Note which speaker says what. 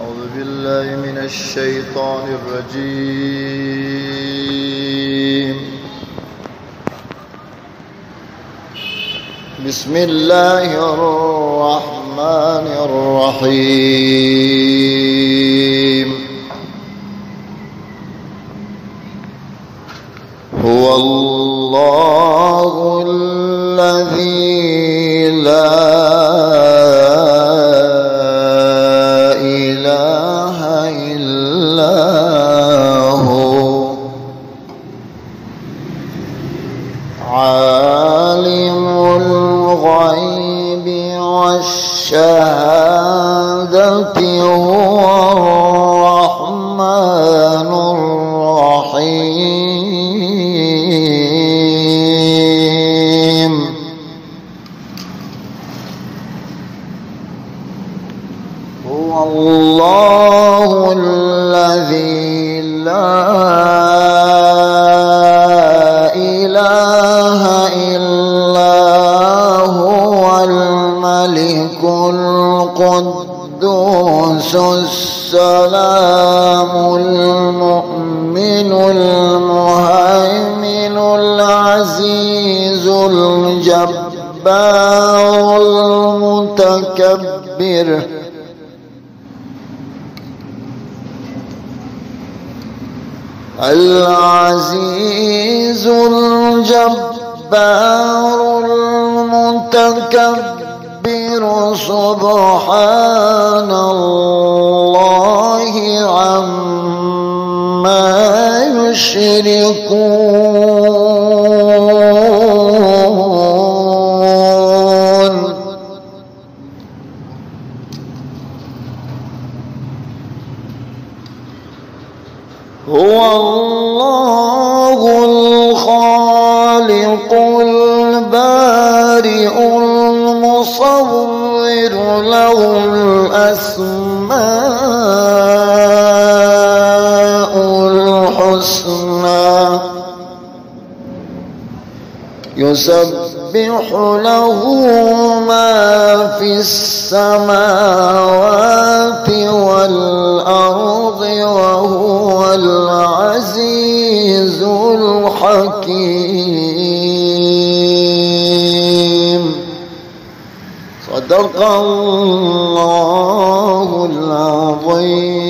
Speaker 1: أعوذ بالله من الشيطان الرجيم. بسم الله الرحمن الرحيم. هو الله الذي لا إله إلا هو عالم الغيب والشهادة هو الرحمن الرحيم. هو الله الذي لا إله إلا هو الملك القدوس السلام المؤمن المهيمن العزيز الجبار المتكبر. العزيز الجبار المتكبر سبحان الله عما يشركون. هو الله الخالق البارئ المصور له الأسماء الحسنى يسبح له ما في السماوات والأرض وهو العزيز الحكيم. صدق الله العظيم.